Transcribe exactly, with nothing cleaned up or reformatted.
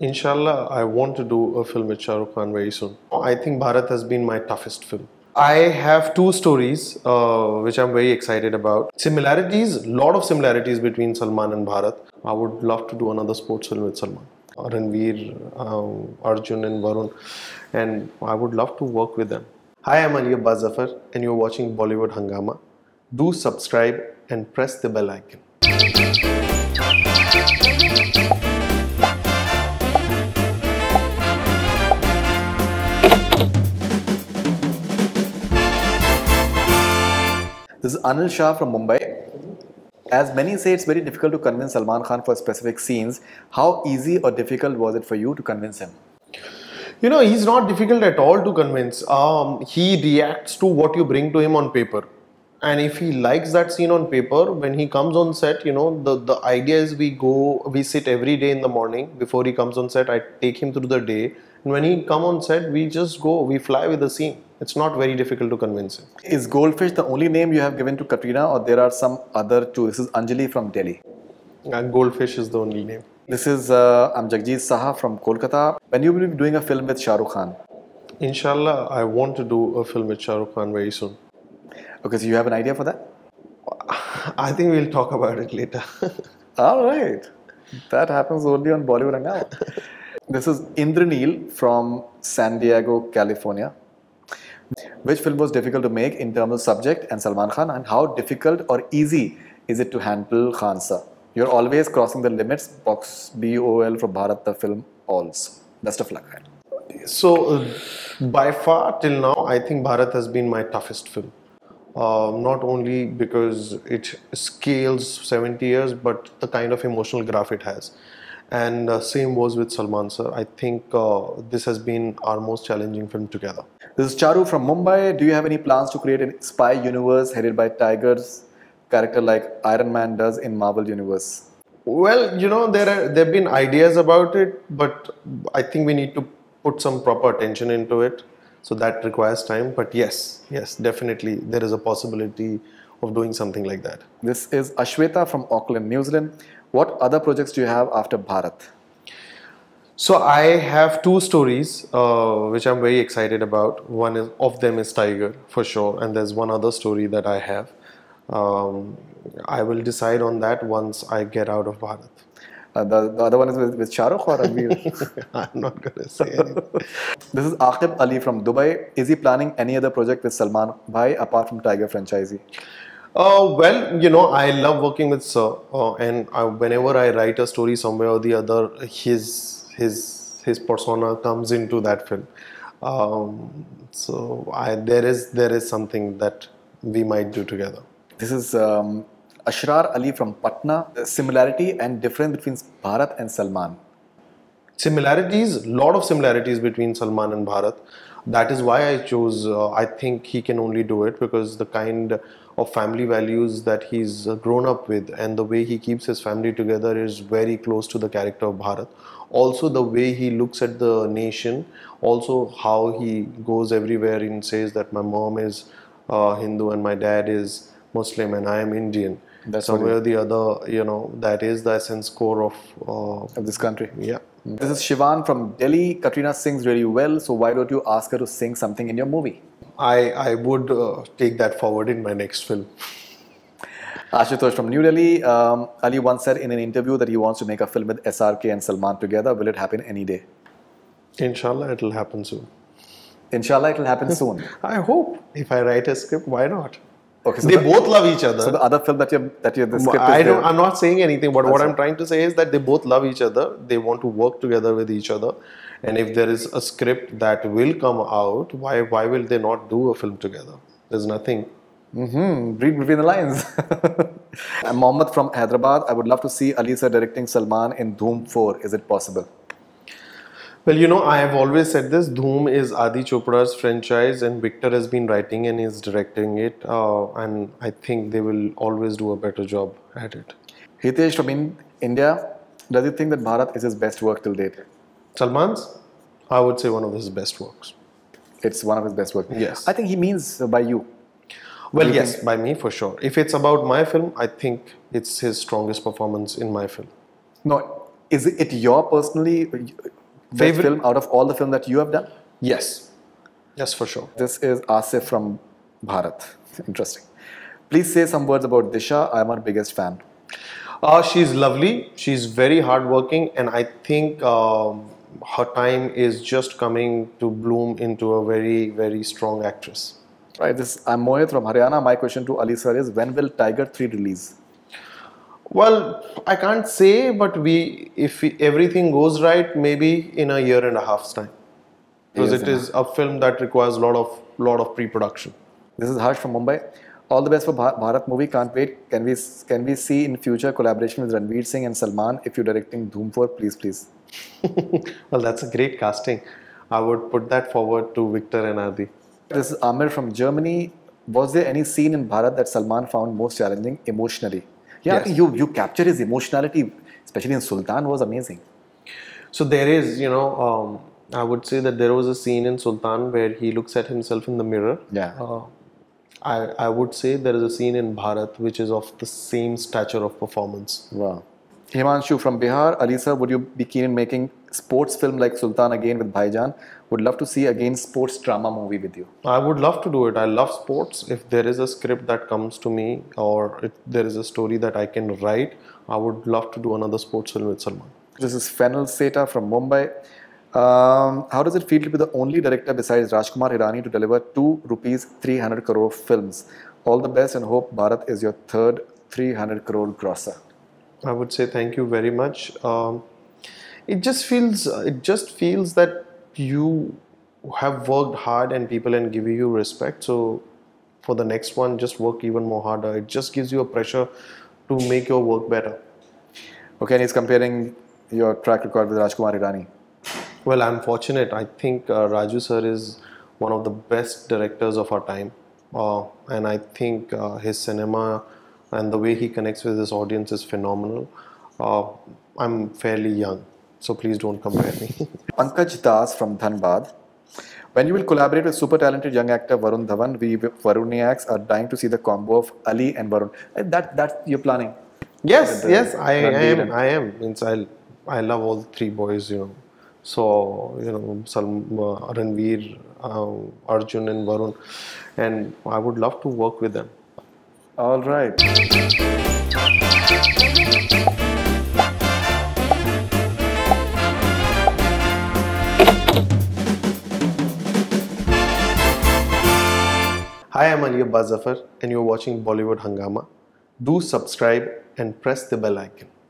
Inshallah, I want to do a film with Shah Rukh Khan very soon. I think Bharat has been my toughest film. I have two stories uh, which I'm very excited about. Similarities, lot of similarities between Salman and Bharat. I would love to do another sports film with Salman. Ranveer, um, Arjun and Varun, and I would love to work with them. Hi, I'm Ali Abbas Zafar and you're watching Bollywood Hungama. Do subscribe and press the bell icon. This is Anil Shah from Mumbai. As many say, it's very difficult to convince Salman Khan for specific scenes. How easy or difficult was it for you to convince him? You know, he's not difficult at all to convince. Um, he reacts to what you bring to him on paper. And if he likes that scene on paper, when he comes on set, you know, the, the idea is we go, we sit every day in the morning before he comes on set. I take him through the day. And when he come on set, we just go, we fly with the scene. It's not very difficult to convince him. Is Goldfish the only name you have given to Katrina, or there are some other two? This is Anjali from Delhi. Uh, Goldfish is the only name. This is, uh, I'm Jagjit Saha from Kolkata. When you will be doing a film with Shah Rukh Khan? Inshallah, I want to do a film with Shah Rukh Khan very soon. Okay, so you have an idea for that? I think we'll talk about it later. All right. That happens only on Bollywood Hungama. This is Indraneel from San Diego, California. Which film was difficult to make in terms of subject and Salman Khan, and how difficult or easy is it to handle Khan sir? You're always crossing the limits. Box B O L from Bharat the film also. Best of luck. So, uh, by far till now, I think Bharat has been my toughest film. Uh, not only because it scales seventy years, but the kind of emotional graph it has. And uh, same was with Salman sir. I think uh, this has been our most challenging film together. This is Charu from Mumbai. Do you have any plans to create a spy universe headed by Tiger's character like Iron Man does in Marvel Universe? Well, you know, there are there have been ideas about it, but I think we need to put some proper attention into it. So that requires time. But yes, yes, definitely there is a possibility of doing something like that. This is Ashweta from Auckland, New Zealand. What other projects do you have after Bharat? So I have two stories uh, which I'm very excited about. One is, of them is Tiger for sure, and there's one other story that I have. Um, I will decide on that once I get out of Bharat. Uh, the, the other one is with, with Shah Rukh or Ranveer? I'm not going to say anything. This is Aqib Ali from Dubai. Is he planning any other project with Salman Bhai apart from Tiger franchisee? Uh, well, you know, I love working with Sir, uh, and I, whenever I write a story somewhere or the other, his his his persona comes into that film. Um, so I, there is there is something that we might do together. This is um, Ashrar Ali from Patna. Similarity and difference between Bharat and Salman. Similarities, lot of similarities between Salman and Bharat. That is why I chose, uh, I think he can only do it because the kind of family values that he's grown up with and the way he keeps his family together is very close to the character of Bharat. Also the way he looks at the nation, also how he goes everywhere and says that my mom is uh, Hindu and my dad is Muslim and I am Indian. That's somewhere or the other, you know, that is the essence core of, uh, of this country. Yeah. This is Shivan from Delhi. Katrina sings really well, so why don't you ask her to sing something in your movie? I, I would uh, take that forward in my next film. Ashutosh from New Delhi. Um, Ali once said in an interview that he wants to make a film with S R K and Salman together. Will it happen any day? Inshallah, it will happen soon. Inshallah, it will happen soon. I hope. If I write a script, why not? Okay, so they the, both love each other. So the other film that you that you the script I is don't. there. I'm not saying anything. But That's what I'm right. trying to say is that they both love each other. They want to work together with each other. And if there is a script that will come out, why why will they not do a film together? There's nothing. Mm-hmm. Read between the lines. I'm Mohammed from Hyderabad. I would love to see Ali sir directing Salman in Dhoom four. Is it possible? Well, you know, I have always said this. Dhoom is Adi Chopra's franchise and Victor has been writing and is directing it. Uh, and I think they will always do a better job at it. Hitesh from in India. Does he think that Bharat is his best work till date? Salman's? I would say one of his best works. It's one of his best work. Yes. I think he means by you. Well, you yes, think? by me for sure. If it's about my film, I think it's his strongest performance in my film. No, Is it your personally favorite Favorite- film out of all the film that you have done? Yes. Yes, for sure. This is Asif from Bharat. Interesting. Please say some words about Disha. I'm her biggest fan. Uh, she's lovely. She's very hardworking, and I think um, her time is just coming to bloom into a very, very strong actress. Right. This I'm Mohit from Haryana. My question to Ali sir is, when will Tiger three release? Well, I can't say, but we, if we, everything goes right, maybe in a year and a half's time, because Years it and a is a film that requires a lot of lot of pre-production. This is Harsh from Mumbai. All the best for Bha- Bharat movie. Can't wait. Can we can we see in future collaboration with Ranveer Singh and Salman? If you're directing Dhoom four, please, please. Well, that's a great casting. I would put that forward to Victor and Adi. This is Amir from Germany. Was there any scene in Bharat that Salman found most challenging emotionally? Yeah, I Yes. think you you capture his emotionality, especially in Sultan, was amazing. So there is, you know, um, I would say that there was a scene in Sultan where he looks at himself in the mirror. Yeah. Uh, I, I would say there is a scene in Bharat which is of the same stature of performance. Wow. Himanshu from Bihar. Ali sir, would you be keen in making sports film like Sultan again with Bhaijan? Would love to see again sports drama movie with you. I would love to do it. I love sports. If there is a script that comes to me or if there is a story that I can write, I would love to do another sports film with Salman. This is Fennel Seta from Mumbai. Um, how does it feel to be the only director besides Rajkumar Hirani to deliver two rupees three hundred crore films? All the best and hope Bharat is your third three hundred crore grosser. I would say thank you very much. Um, it just feels it just feels that you have worked hard and people and give you respect. So for the next one, just work even more harder. It just gives you a pressure to make your work better. Okay, and he's comparing your track record with Rajkumar Hirani. Well, I'm fortunate. I think uh, Raju sir is one of the best directors of our time. Uh, and I think uh, his cinema and the way he connects with his audience is phenomenal. Uh, I'm fairly young, so please don't compare me. Pankaj Das from Dhanbad. When you will collaborate with super talented young actor Varun Dhawan, we Varuniacs are dying to see the combo of Ali and Varun. Uh, That that you're planning. Yes, With the yes, I, I Ranveer am. and- I am. Means I, I love all three boys, you know. So, you know, Salm, uh, Ranveer, um, Arjun, and Varun. And I would love to work with them. All right. Hi, I'm Ali Abbas Zafar, and you're watching Bollywood Hangama. Do subscribe and press the bell icon.